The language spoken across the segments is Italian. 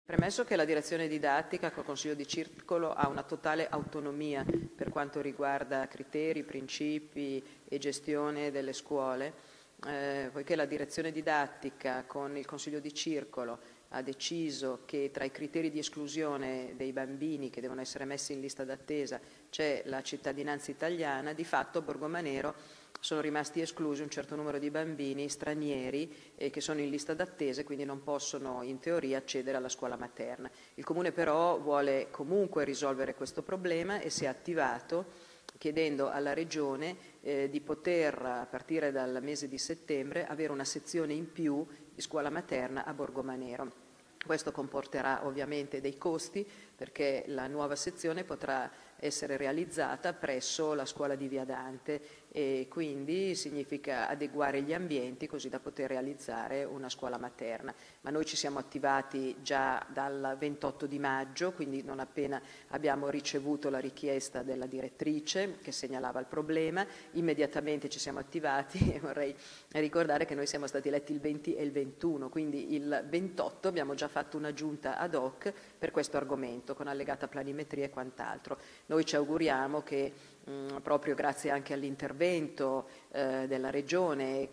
Premesso che la direzione didattica col Consiglio di Circolo ha una totale autonomia per quanto riguarda criteri, principi e gestione delle scuole, poiché la direzione didattica con il Consiglio di Circolo ha deciso che tra i criteri di esclusione dei bambini che devono essere messi in lista d'attesa c'è la cittadinanza italiana, di fatto a Borgomanero sono rimasti esclusi un certo numero di bambini stranieri che sono in lista d'attesa e quindi non possono in teoria accedere alla scuola materna. Il Comune però vuole comunque risolvere questo problema e si è attivato chiedendo alla Regione di poter, a partire dal mese di settembre, avere una sezione in più di scuola materna a Borgomanero. Questo comporterà ovviamente dei costi perché la nuova sezione potrà essere realizzata presso la scuola di Via Dante e quindi significa adeguare gli ambienti così da poter realizzare una scuola materna. Ma noi ci siamo attivati già dal 28 di maggio, quindi non appena abbiamo ricevuto la richiesta della direttrice che segnalava il problema, immediatamente ci siamo attivati e vorrei ricordare che noi siamo stati eletti il 20 e il 21, quindi il 28 abbiamo già fatto una giunta ad hoc per questo argomento con allegata planimetria e quant'altro. Noi ci auguriamo che proprio grazie anche all'intervento della Regione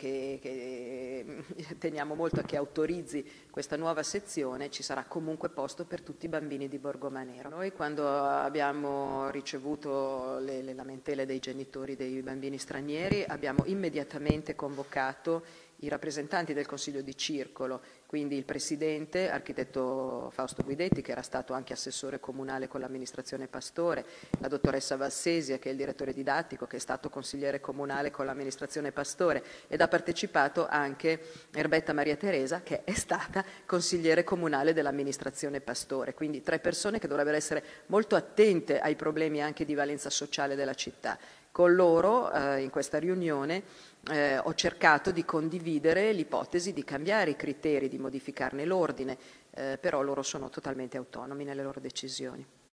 che teniamo molto a che autorizzi questa nuova sezione, ci sarà comunque posto per tutti i bambini di Borgomanero. Noi quando abbiamo ricevuto le lamentele dei genitori dei bambini stranieri abbiamo immediatamente convocato i rappresentanti del Consiglio di Circolo, quindi il Presidente, architetto Fausto Guidetti, che era stato anche assessore comunale con l'amministrazione Pastore, la dottoressa Vassesia, che è il direttore didattico, che è stato consigliere comunale con l'amministrazione Pastore, ed ha partecipato anche Erbetta Maria Teresa, che è stata consigliere comunale dell'amministrazione Pastore, quindi 3 persone che dovrebbero essere molto attente ai problemi anche di valenza sociale della città. Con loro, in questa riunione, ho cercato di condividere l'ipotesi di cambiare i criteri, di modificarne l'ordine, però loro sono totalmente autonomi nelle loro decisioni.